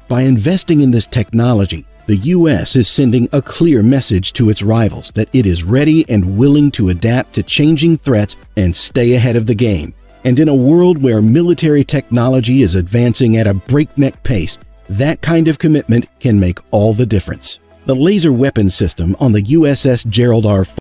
By investing in this technology, the U.S. is sending a clear message to its rivals that it is ready and willing to adapt to changing threats and stay ahead of the game. And in a world where military technology is advancing at a breakneck pace, that kind of commitment can make all the difference. The laser weapon system on the USS Gerald R.